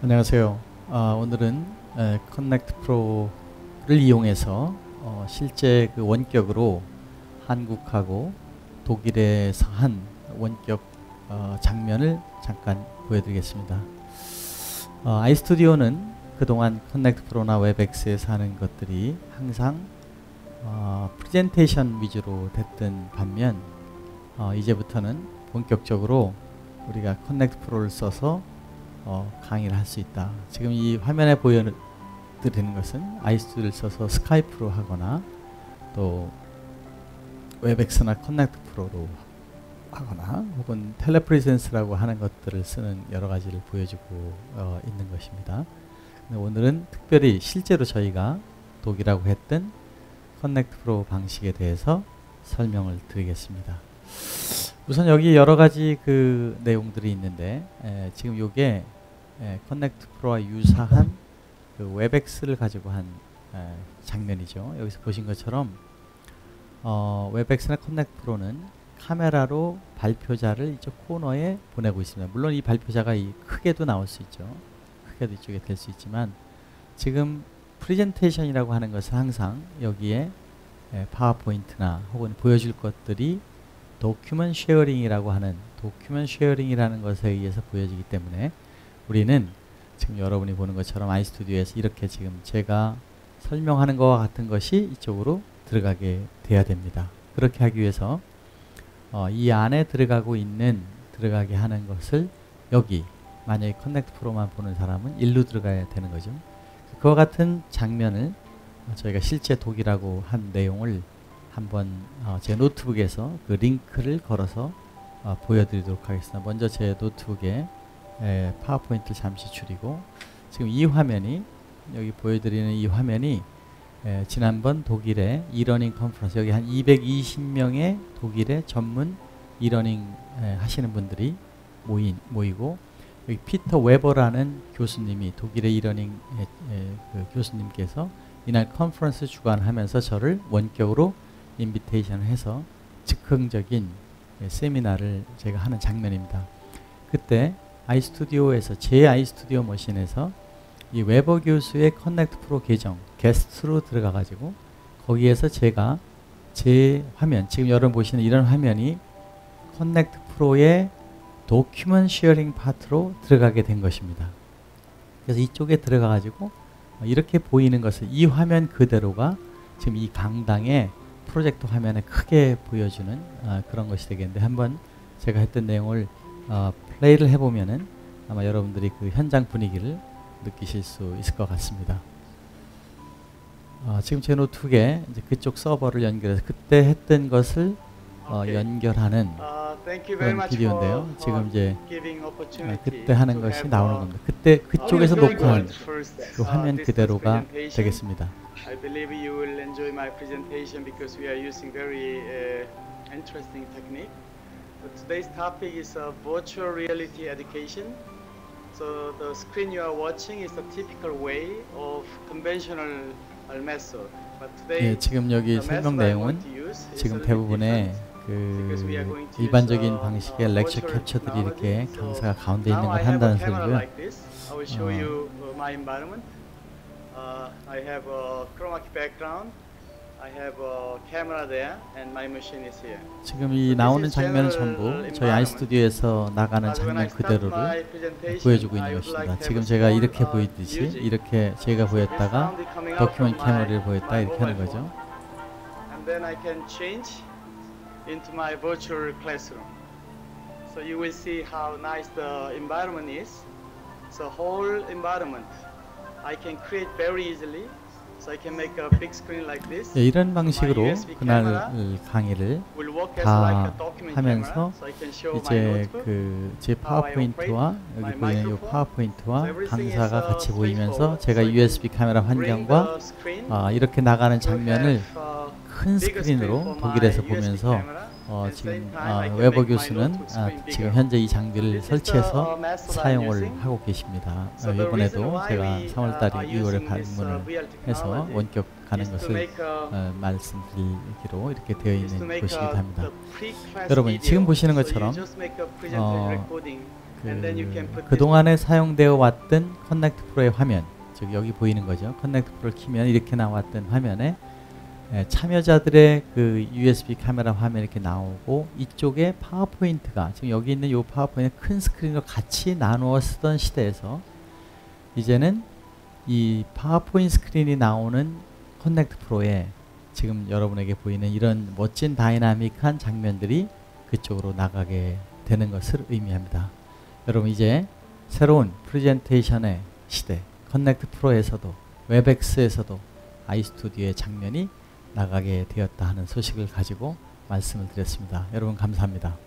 안녕하세요. 오늘은 커넥트 프로를 이용해서 실제 그 원격으로 한국하고 독일에서 한 원격 장면을 잠깐 보여드리겠습니다. 아이스튜디오는 그동안 커넥트 프로나 웹엑스에서 하는 것들이 항상 프레젠테이션 위주로 됐던 반면 이제부터는 본격적으로 우리가 커넥트 프로를 써서 강의를 할 수 있다. 지금 이 화면에 보여드리는 것은 아이스튜디오를 써서 스카이프로 하거나 또 웹엑스나 커넥트 프로로 하거나 혹은 텔레프레젠스라고 하는 것들을 쓰는 여러 가지를 보여주고 있는 것입니다. 오늘은 특별히 실제로 저희가 독일하고 했던 커넥트 프로 방식에 대해서 설명을 드리겠습니다. 우선 여기 여러 가지 그 내용들이 있는데 지금 요게 커넥트 프로와 유사한 그 웹엑스를 가지고 한 장면이죠. 여기서 보신 것처럼 웹엑스나 커넥트 프로는 카메라로 발표자를 이쪽 코너에 보내고 있습니다. 물론 이 발표자가 크게도 나올 수 있죠. 크게도 이쪽에 될 수 있지만 지금 프레젠테이션이라고 하는 것은 항상 여기에 파워포인트나 혹은 보여줄 것들이 도큐먼트 쉐어링이라고 하는 것에 의해서 보여지기 때문에 우리는 지금 여러분이 보는 것처럼 아이스튜디오에서 이렇게 지금 제가 설명하는 것과 같은 것이 이쪽으로 들어가게 돼야 됩니다. 그렇게 하기 위해서 이 안에 들어가게 하는 것을 여기 만약에 커넥트 프로만 보는 사람은 일로 들어가야 되는 거죠. 그와 같은 장면을 저희가 실제 독일하고 한 내용을 한번 제 노트북에서 그 링크를 걸어서 보여드리도록 하겠습니다. 먼저 제 노트북에 파워포인트를 잠시 줄이고 지금 이 화면이 여기 보여드리는 이 화면이 지난번 독일의 이러닝 컨퍼런스 여기 한 220명의 독일의 전문 이러닝 하시는 분들이 모이고 여기 피터 웨버라는 교수님이 독일의 이러닝 그 교수님께서 이날 컨퍼런스 주관하면서 저를 원격으로 인비테이션을 해서 즉흥적인 세미나를 제가 하는 장면입니다. 그때 아이스튜디오에서 제 아이스튜디오 머신에서 이 웨버 교수의 커넥트 프로 계정 게스트로 들어가 가지고 거기에서 제가 제 화면 지금 여러분 보시는 이런 화면이 커넥트 프로의 도큐먼트 쉐어링 파트로 들어가게 된 것입니다. 그래서 이쪽에 들어가 가지고 이렇게 보이는 것을 이 화면 그대로가 지금 이 강당의 프로젝터 화면에 크게 보여주는 그런 것이 되겠는데 한번 제가 했던 내용을 플레이를 해보면은 아마 여러분들이 그 현장 분위기를 느끼실 수 있을 것 같습니다. 지금 제 노트북에 이제 그쪽 서버를 연결해서 그때 했던 것을 연결하는 그런 비디오인데요. 지금 이제 그때 하는 것이 나오는 겁니다. 그때 그쪽에서 녹화한 그 화면 그대로가 되겠습니다. I believe you will enjoy my presentation because we are using very interesting technique. So today's topic is virtual reality education. So the screen you are watching is the typical way of conventional method. But today, 지금 여기 설명 내용은 지금 대부분의 그 일반적인 방식의 렉처 캡처들이 이렇게 강사가 가운데 있는 걸 한다는 소리고요. I will show you my environment. I have a chroma key background. I have a camera there, and my machine is here. 지금 이 나오는 장면은 전부 저희 아이스튜디오에서 나가는 장면 그대로를 보여주고 있는 것입니다. 지금 제가 이렇게 보이듯이 이렇게 제가 보였다가 도큐먼트 캐머리를 보였다 이렇게 하는 거죠. And then I can change into my virtual classroom. So you will see how nice the environment is. So whole environment I can create very easily. So I can make a big screen like this. 이런 방식으로 그날 강의를 다 하면서 이제 그 제 파워포인트와 여기 보이는 이 파워포인트와 강사가 같이 보이면서 제가 USB 카메라 환경과 이렇게 나가는 장면을 큰 스크린으로 독일에서 보면서 지금 웨버 교수는 지금 현재 이 장비를 설치해서 사용을 하고 계십니다. 이번에도 제가 3월달에 2월에 방문을 해서 원격 가는 것을 말씀드리기로 이렇게 되어 있는 곳이기도 합니다. 여러분 지금 보시는 것처럼 And then you can put 그동안에 사용되어 왔던 커넥트 프로의 화면, 즉 여기 보이는 거죠. 커넥트 프로를 키면 이렇게 나왔던 화면에 참여자들의 그 USB 카메라 화면이 이렇게 나오고, 이쪽에 파워포인트가, 지금 여기 있는 이 파워포인트 큰 스크린으로 같이 나누어 쓰던 시대에서 이제는 이 파워포인트 스크린이 나오는 커넥트 프로에 지금 여러분에게 보이는 이런 멋진 다이나믹한 장면들이 그쪽으로 나가게 되는 것을 의미합니다. 여러분, 이제 새로운 프레젠테이션의 시대, 커넥트 프로에서도 웹엑스에서도 아이스튜디오의 장면이 나가게 되었다 하는 소식을 가지고 말씀을 드렸습니다. 여러분 감사합니다.